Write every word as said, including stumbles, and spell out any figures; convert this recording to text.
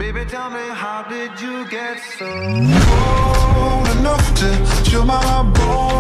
Baby, tell me, how did you get so cold enough to chill my bones?